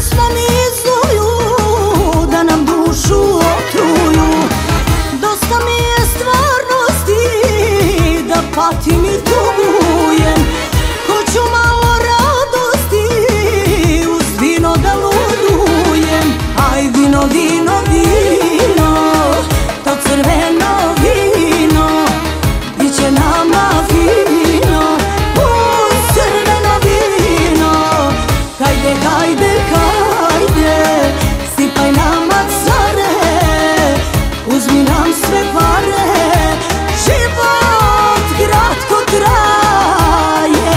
pjesma mi izluju, da nam dušu otruju. Dosta mi je stvarnosti, da patim i tugujem. Hoću malo radosti, uz vino da ludujem. Aj vino, vino, vino, to crveno vino, biće nama fino. Uz crveno vino, hajde, hajde, hajde, sipaj nama care, uzmi nam sve pare, život kratko traje.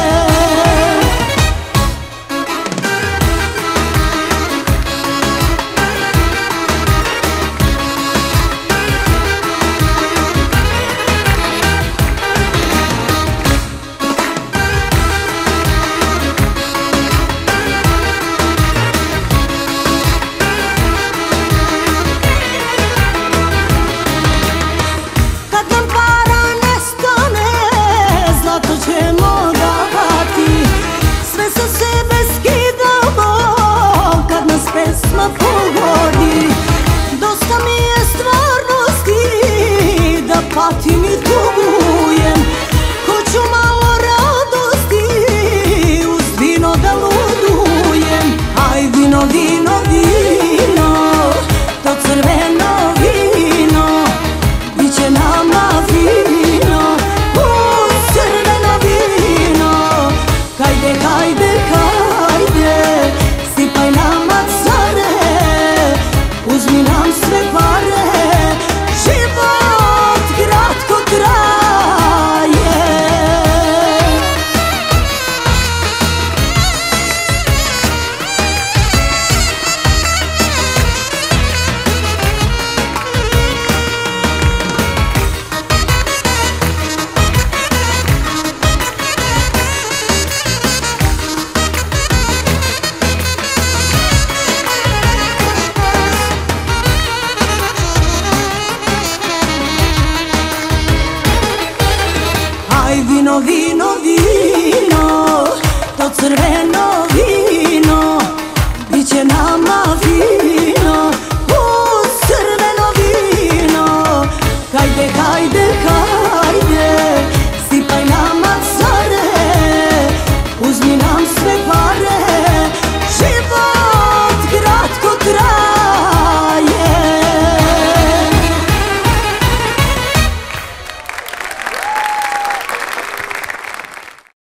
Kad nam para nestane, zlato ćemo davati. Sve sa sebe skidamo, kad nas pesma pogodi. Dosta mi je stvarnosti, da patim i tugujem. Hoću malo radosti, uz vino da ludujem. Aj vino, vino, vino, to crveno vino, biće nama fino. Uz crveno vino, hajde, hajde, hajde, sipaj nama care, uzmi nam sve pare, život kratko traje. Aj vino, vino, vino, to crveno